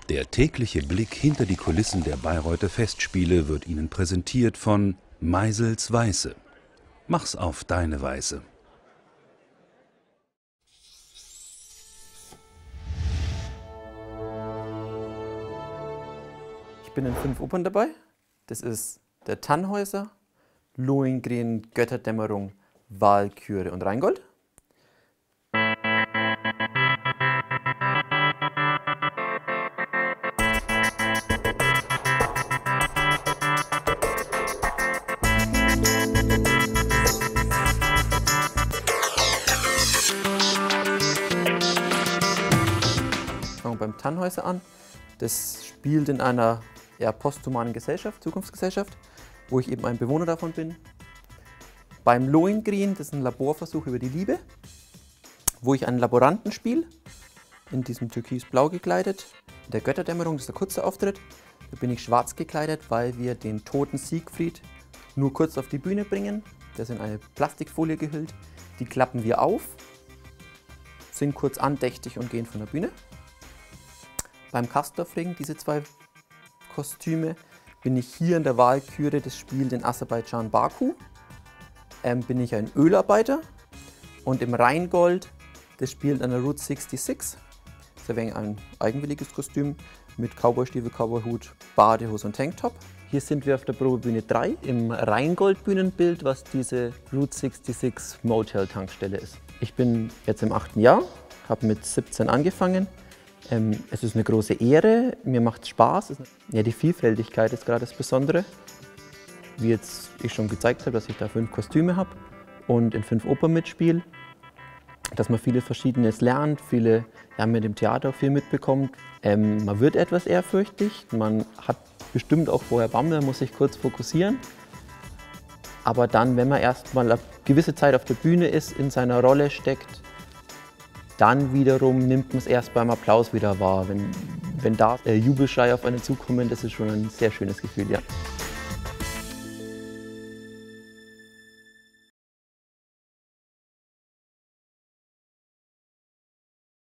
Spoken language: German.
Der tägliche Blick hinter die Kulissen der Bayreuther Festspiele wird Ihnen präsentiert von Meisels Weiße. Mach's auf deine Weise. Ich bin in 5 Opern dabei. Das ist der Tannhäuser, Lohengrin, Götterdämmerung, Walküre und Rheingold. Fangen wir beim Tannhäuser an. Das spielt in einer posthumanen Gesellschaft, Zukunftsgesellschaft, wo ich eben ein Bewohner davon bin. Beim Lohengrin, das ist ein Laborversuch über die Liebe, wo ich einen Laboranten spiele, in diesem türkisblau gekleidet. In der Götterdämmerung, das ist der kurze Auftritt, da bin ich schwarz gekleidet, weil wir den toten Siegfried nur kurz auf die Bühne bringen. Der ist in eine Plastikfolie gehüllt, die klappen wir auf, sind kurz andächtig und gehen von der Bühne. Beim Kastorfring, diese 2 Kostüme, bin ich hier in der Walküre, das spielt in Aserbaidschan Baku, bin ich ein Ölarbeiter, und im Rheingold, das spielt an der Route 66, das ist ein wenig ein eigenwilliges Kostüm mit Cowboystiefel, Cowboyhut, Badehose und Tanktop. Hier sind wir auf der Probebühne 3 im Rheingold-Bühnenbild, was diese Route 66 Motel-Tankstelle ist. Ich bin jetzt im 8. Jahr, habe mit 17 angefangen. Es ist eine große Ehre, mir macht es Spaß. Ja, die Vielfältigkeit ist gerade das Besondere. Wie jetzt ich schon gezeigt habe, dass ich da 5 Kostüme habe und in 5 Opern mitspiele. Dass man viele Verschiedenes lernt, mit dem Theater auch viel mitbekommt. Man wird etwas ehrfürchtig, man hat bestimmt auch vorher Bammel, man muss sich kurz fokussieren. Aber dann, wenn man erst mal eine gewisse Zeit auf der Bühne ist, in seiner Rolle steckt, dann wiederum nimmt man es erst beim Applaus wieder wahr. Wenn da Jubelschrei auf einen zukommen, das ist schon ein sehr schönes Gefühl, ja.